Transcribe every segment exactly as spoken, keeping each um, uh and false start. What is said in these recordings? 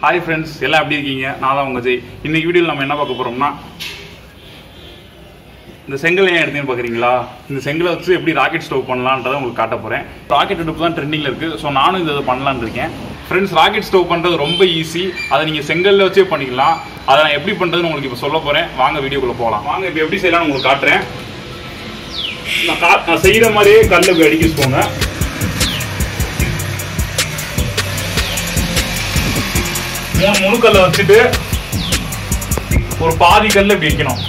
Hi friends, எல்லாரும் எப்படி இருக்கீங்க? நான் தான் உங்க ஜெய். இன்னைக்கு வீடியோல நம்ம என்ன பார்க்க போறோம்னா இந்த செங்கல் ஏன் எடுத்தேன்னு பாக்குறீங்களா? இந்த செங்கலை வச்சு எப்படி ராக்கெட் ஸ்டவ் பண்ணலாம்ன்றதை உங்களுக்கு காட்ட போறேன். ராக்கெட் அடுப்பு தான் ட்ரெண்டிங்ல இருக்கு. சோ நானும் இத பண்ணலாம்னு இருக்கேன். फ्रेंड्स ராக்கெட் ஸ்டவ் பண்றது ரொம்ப ஈஸி. அதை நீங்க செங்கல்ல வச்சே பண்ணிக்கலாம். அதை நான் எப்படி பண்றதுன்னு உங்களுக்கு இப்ப சொல்ல போறேன். வாங்க வீடியோக்குள்ள போலாம். வாங்க இப்போ எப்படி செய்யலாம்னு உங்களுக்கு காட்டுறேன். நான் நான் செய்யற மாதிரியே கல்ல அடிக்கிச்சுக்கோங்க. மூணு முழு கல்லை வச்சுட்டு ஒரு பாதி கல்ல இப்படி வைக்கணும்.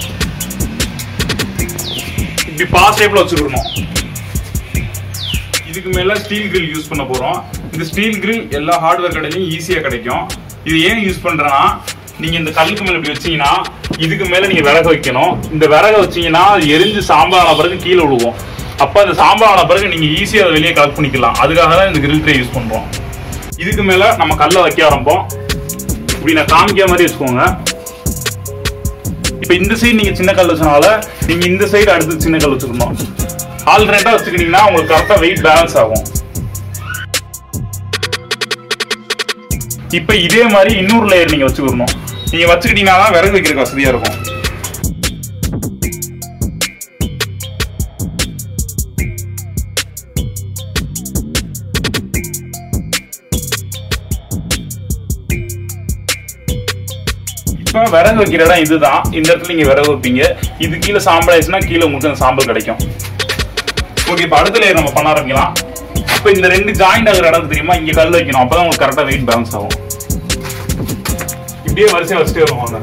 இப்படி பாஸ் ஷேப்ல வச்சுக்கணும். இதுக்கு மேல ஸ்டீல் கிரில் யூஸ் பண்ண போறோம். இந்த ஸ்டீல் கிரில் எல்லா ஹார்ட்வேர் கடையிலையும் ஈஸியா கிடைக்கும். இது ஏன் யூஸ் பண்றேன்னா, நீங்க இந்த கல்லுக்கு மேல இப்படி வச்சீங்கன்னா இதுக்கு மேல நீங்க விறகு வைக்கணும். இந்த விறகு வச்சீங்கன்னா அது எரிஞ்சு சாம்பலான பிறகு கீழே விழுவோம். அப்ப அந்த சாம்பலான பிறகு நீங்க ஈஸியா அதை வெளியே கலெக்ட் பண்ணிக்கலாம். அதுக்காக தான் இந்த கிரில் ட்ரே யூஸ் பண்றோம். இதுக்கு மேல நம்ம கல்லை வைக்க ஆரம்பிப்போம். இப்படி நான் காமிக்கிற மாதிரி வச்சுக்கோங்க. இப்ப இந்த சைடு நீங்க சின்ன கல் வச்சனால நீங்க இந்த சைடு அடுத்து சின்ன கல் வச்சுக்கணும். ஆல்டர்னேட்டா வச்சுக்கிட்டீங்கன்னா உங்களுக்கு கரெக்டா வெயிட் பேலன்ஸ் ஆகும். இப்ப இதே மாதிரி இன்னொரு லேயர் நீங்க வச்சுக்கணும். நீங்க வச்சுக்கிட்டீங்கன்னா தான் விறகு வைக்கிறதுக்கு வசதியா இருக்கும். இப்ப விறகு வைக்கிற இடம் இதுதான். இந்த இடத்துல நீங்க விறகு வைப்பீங்க. இது கீழே சாம்பல் ஆயிடுச்சுன்னா கீழே உங்களுக்கு அந்த சாம்பல் கிடைக்கும். ஓகே, இப்ப அடுத்த லேயர் நம்ம பண்ண ஆரம்பிக்கலாம். இப்ப இந்த ரெண்டு ஜாயிண்ட் ஆகிற இடம் தெரியுமா, இங்க கல் வைக்கணும். அப்பதான் உங்களுக்கு கரெக்டா வெயிட் பேலன்ஸ் ஆகும். இப்படியே வரிசையா வச்சுட்டே வருவாங்க.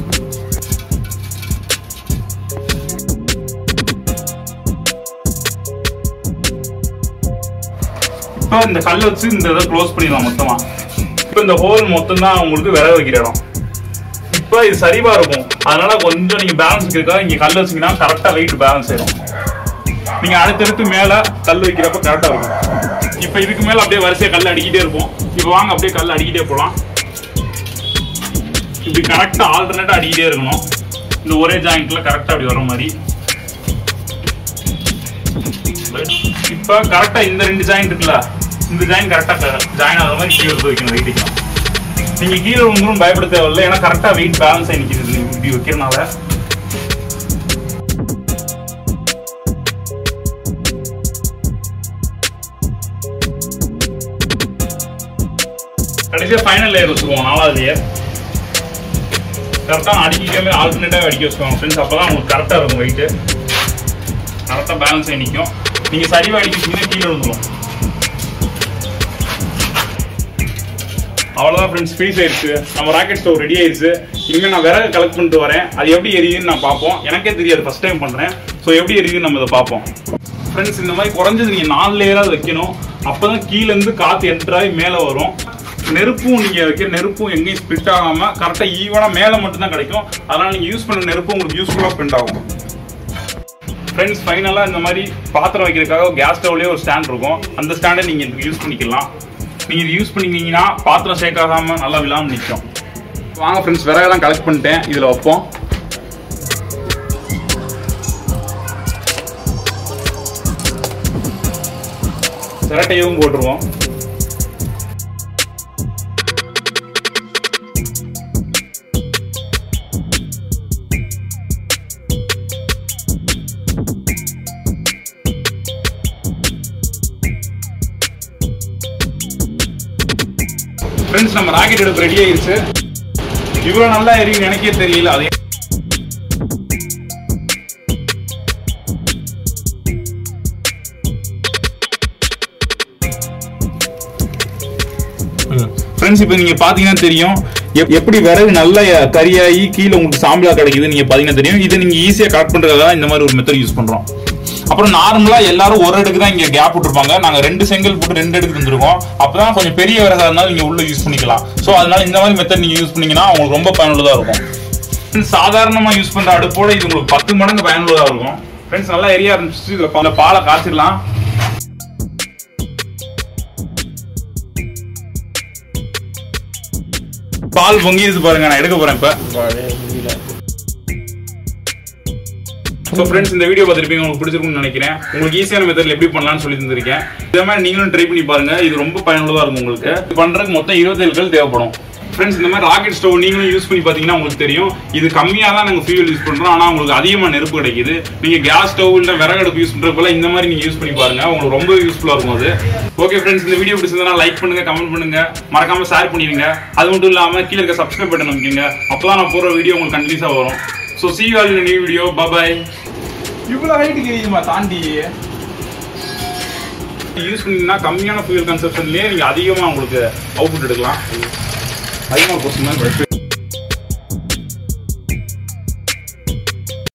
இப்ப இந்த கல் வச்சு இந்த இதை க்ளோஸ் பண்ணிடலாம் மொத்தமா. இப்ப இந்த ஹோல் மொத்தம் தான் உங்களுக்கு விறகு வைக்கிற இடம். இப்ப இது சரிவா இருக்கும். அதனால கொஞ்சம் நீங்க பேலன்ஸ் இருக்கா, இங்க கல் வச்சீங்கன்னா கரெக்டா வெயிட் பேலன்ஸ் ஆயிடும். நீங்க அடுத்தடுத்து மேல கல் வைக்கிறப்ப கரெக்டா இருக்கும். இப்ப இதுக்கு மேல அப்படியே வரிசையா கல் அடிக்கிட்டே இருப்போம். இப்ப வாங்க அப்படியே கல் அடிக்கிட்டே போலாம். இப்படி கரெக்டா ஆல்டர்னேட்டா அடிக்கிட்டே இருக்கணும். இந்த ஒரே ஜாயிண்ட்ல கரெக்டா அப்படி வர மாதிரி. இப்ப கரெக்டா இந்த ரெண்டு ஜாயிண்ட் இருக்குல்ல, இந்த ஜாயிண்ட் கரெக்டா ஜாயின் ஆகிற மாதிரி கீழே வைக்கணும். வெயிட் வைக்கணும். நீங்க கீழே ஒன்றும் பயப்பட தேவையில்லை. ஏன்னா கரெக்டா வெயிட் பேலன்ஸ் ஆகி நிற்கிறது இப்படி வைக்கிறனால. கடைசியா ஃபைனல் லேயர் வச்சுக்குவோம். நாலாவது லேயர் கரெக்டா அடிக்காம ஆல்டர்னேட்டாக அடிக்க வச்சுக்கோங்க ஃப்ரெண்ட்ஸ். அப்பதான் உங்களுக்கு கரெக்டா இருக்கும். வெயிட் கரெக்டா பேலன்ஸ் ஆகி நிற்கும். நீங்க சரிவா அடிக்கிட்டீங்கன்னா கீழே விழுந்துடும். அவ்வளோதான் ஃப்ரெண்ட்ஸ், ஃபினிஷ் ஆயிடுச்சு. நம்ம ராக்கெட் ஸ்டவ் ரெடி ஆயிடுச்சு. இனிமேல் நான் விறகு கலெக்ட் பண்ணிட்டு வரேன். அது எப்படி எரியுதுன்னு நான் பார்ப்போம். எனக்கே தெரியாது, ஃபர்ஸ்ட் டைம் பண்ணுறேன். ஸோ எப்படி எரியுதுன்னு நம்ம இதை பார்ப்போம். ஃப்ரெண்ட்ஸ், இந்த மாதிரி குறைஞ்சது நீங்கள் நாலு லேயராக வைக்கணும். அப்போ தான் கீழேருந்து காற்று என்ட்ராகி மேலே வரும். நெருப்பும் நீங்கள் வைக்கிற நெருப்பும் எங்கேயும் ஸ்பிரிட் ஆகாமல் கரெக்டாக ஈவனாக மேலே மட்டும்தான் கிடைக்கும். அதனால் நீங்கள் யூஸ் பண்ண நெருப்பு உங்களுக்கு யூஸ்ஃபுல்லாக ஸ்பெண்ட் ஆகும். ஃப்ரெண்ட்ஸ், ஃபைனலாக இந்த மாதிரி பாத்திரம் வைக்கிறதுக்காக கேஸ் ஸ்டவ்லேயே ஒரு ஸ்டாண்ட் இருக்கும். அந்த ஸ்டாண்டை நீங்கள் இதுக்கு யூஸ் பண்ணிக்கலாம். நீங்க இது யூஸ் பண்ணிக்கிட்டீங்கன்னா பாத்திரம் ஷேக் ஆகாம நல்லா விழாம நிற்கும். வாங்க ஃப்ரெண்ட்ஸ், விறகெல்லாம் கலெக்ட் பண்ணிட்டேன். இதுல வைப்போம். சிரட்டையும் போட்டுருவோம். ஃப்ரெண்ட்ஸ், நம்ம ராக்கெட் எடுப்பு ரெடி ஆயிடுச்சு. இவ்வளவு நல்லா எரியும் எனக்கே தெரியல. அதே ஃப்ரெண்ட்ஸ், இப்போ நீங்க பாத்தீங்கன்னா தெரியும் எப்படி விறகு நல்லா கரியாகி கீழே உங்களுக்கு சாம்பலா கிடைக்குது. நீங்க பாத்தீங்கன்னா தெரியும். இதை நீங்க ஈஸியா கரெக்ட் பண்றதுக்காக இந்த மாதிரி ஒரு மெத்தட் யூஸ் பண்றோம். அப்புறம் நார்மலா எல்லாரும் ஒரு அடுக்கு தான் இங்க கேப் விட்டுருப்பாங்க. நாங்க ரெண்டு செங்கல் போட்டு ரெண்டு அடுக்கு இருந்திருக்கோம். அப்பதான் கொஞ்சம் பெரிய விறகா இருந்தாலும் நீங்க உள்ள யூஸ் பண்ணிக்கலாம். சோ அதனால இந்த மாதிரி மெத்தட் நீங்க யூஸ் பண்ணீங்கன்னா உங்களுக்கு ரொம்ப பயனுள்ளதா இருக்கும். சாதாரணமா யூஸ் பண்ற அடுப்போட இது உங்களுக்கு பத்து மடங்கு பயனுள்ளதா இருக்கும். ஃப்ரெண்ட்ஸ், நல்லா எரிய ஆரம்பிச்சு. இதுல பாலை காய்ச்சிடலாம். பால் பொங்கிடுது பாருங்க. நான் எடுக்க போறேன் இப்ப. So friends, இந்த வீடியோ பார்த்திருப்பீங்க, உங்களுக்கு பிடிச்சிருக்கும்னு நினைக்கிறேன். உங்களுக்கு ஈஸியான மெத்தட்ல எப்படி பண்ணலாம்னு சொல்லி தந்திருக்கேன். இதே மாதிரி நீங்களும் ட்ரை பண்ணி பாருங்க. இது ரொம்ப பயனுள்ளதா இருக்கும் உங்களுக்கு. இது பண்றதுக்கு மொத்தம் இருபத்தி ஏழு கல் தேவைப்படும். ஃப்ரெண்ட்ஸ் இந்த மாதிரி ராக்கெட் ஸ்டவ் நீங்களும் யூஸ் பண்ணி பார்த்தீங்கன்னா உங்களுக்கு தெரியும் இது கம்மியாக தான் நாங்கள் ஃபியூல் யூஸ் பண்ணுறோம், ஆனால் உங்களுக்கு அதிகமாக நெருப்பு கிடைக்குது. நீங்கள் கேஸ் ஸ்டவ் இல்லை விறகு அடுப்பு யூஸ் பண்ணுறப்பல இந்த மாதிரி நீங்கள் யூஸ் பண்ணி பாருங்க, உங்களுக்கு ரொம்ப யூஸ்ஃபுல்லாக இருக்கும் அது. ஓகே ஃப்ரெண்ட்ஸ், இந்த வீடியோ பிடிச்சிருந்தா லைக் பண்ணுங்க, கமெண்ட் பண்ணுங்க, மறக்காம ஷேர் பண்ணிடுங்க. அது மட்டும் இல்லாமல் கீழே இருக்க சப்ஸ்கிரைப் பட்டன் அமைக்கிங்க, அப்போதான் நான் போகிற வீடியோ உங்களுக்கு கண்டினியூஸாக வரும். So see you all in a new video. Bye bye. இவ்வளோ ஹைட்டுக்கு எரியுமா தாண்டி யூஸ் பண்ணீங்கன்னா கம்மியான ஃபியூல் கன்சப்ஷன்லேயே நீங்கள் அதிகமாக உங்களுக்கு அவுட்புட் எடுக்கலாம். அதிகமாக போச்சுன்னா